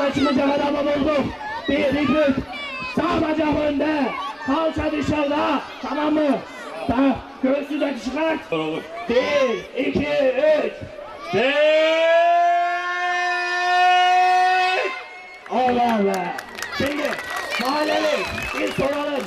Ağzına çıkacak adamı bulduk. Bir, iki, üç. Sağ bacak önde. Kalça dışarıda. Tamam mı? Tamam. Göğsü de çıkart. Olur. Bir, iki, üç. Allah Allah. Şimdi mahalleli bir soralım.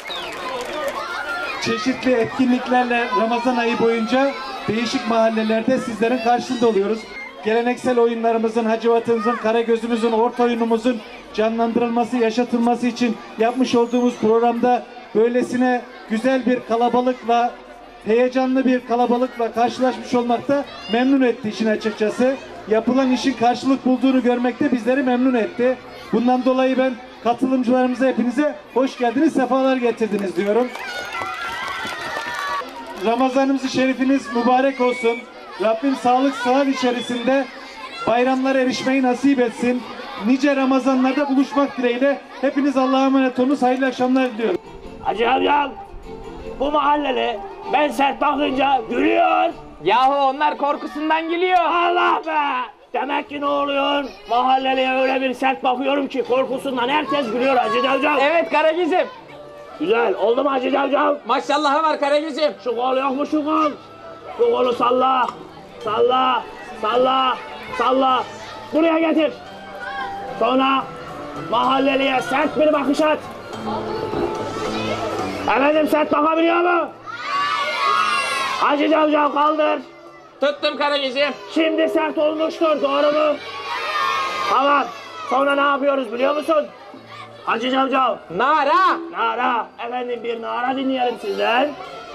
Çeşitli etkinliklerle Ramazan ayı boyunca değişik mahallelerde sizlerin karşısında oluyoruz. Geleneksel oyunlarımızın, Hacivat'ımızın, Karagöz'ümüzün, orta oyunumuzun canlandırılması, yaşatılması için yapmış olduğumuz programda böylesine güzel bir kalabalıkla, heyecanlı bir kalabalıkla karşılaşmış olmakta memnun etti işin açıkçası. Yapılan işin karşılık bulduğunu görmekte bizleri memnun etti. Bundan dolayı ben katılımcılarımıza hepinize hoş geldiniz, sefalar getirdiniz diyorum. Ramazanımız-ı şerifiniz mübarek olsun. Rabbim sağlık sıhhat içerisinde bayramlara erişmeyi nasip etsin. Nice Ramazanlarda buluşmak dileğiyle hepiniz Allah'a emanet olunuz. Hayırlı akşamlar diliyorum. Hacı amcam, bu mahalleli ben sert bakınca gülüyor. Yahu onlar korkusundan gülüyor. Allah be! Demek ki ne oluyor? Mahalleliye öyle bir sert bakıyorum ki korkusundan herkes gülüyor Hacı amcam. Evet Karagöz'üm. Güzel, oldu mu Hacı amcam? Maşallahı var Karagöz'üm. Şu kol yok mu şu kol? Şu kolu salla. Salla, salla, salla. Buraya getir. Sonra mahalleliye sert bir bakış at. Efendim sert bakabiliyor mu? Hacı amcam kaldır. Tuttum Karagöz'üm. Şimdi sert olmuştur, doğru mu? Tamam. Sonra ne yapıyoruz biliyor musun? Hacı amcam. Nara. Nara. Efendim bir nara dinleyelim sizden.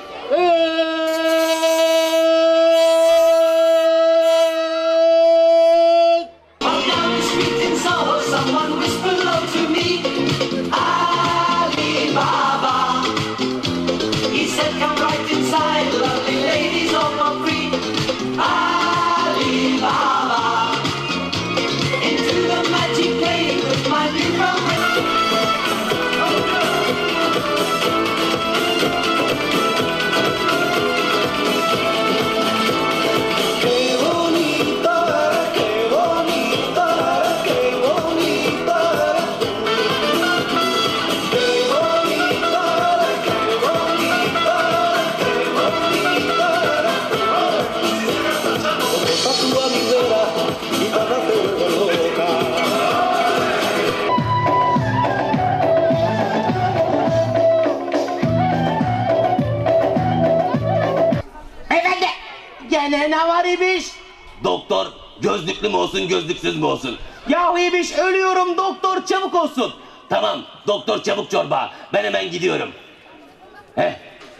Gene ne var İbiş? Doktor gözlüklü mü olsun gözlüksüz mü olsun? Yahu İbiş ölüyorum doktor çabuk olsun. Tamam doktor çabuk çorba. Ben hemen gidiyorum. Heh.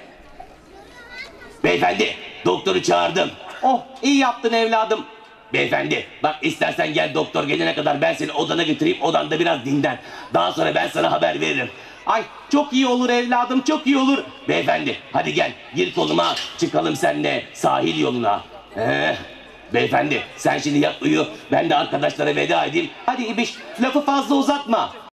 Beyefendi doktoru çağırdım. Oh iyi yaptın evladım. Beyefendi bak istersen gel doktor gelene kadar ben seni odana götüreyim, odanda biraz dinlen. Daha sonra ben sana haber veririm. Ay çok iyi olur evladım çok iyi olur. Beyefendi hadi gel gir koluma, çıkalım seninle sahil yoluna. Beyefendi sen şimdi yat uyu, ben de arkadaşlara veda edeyim. Hadi İbiş lafı fazla uzatma.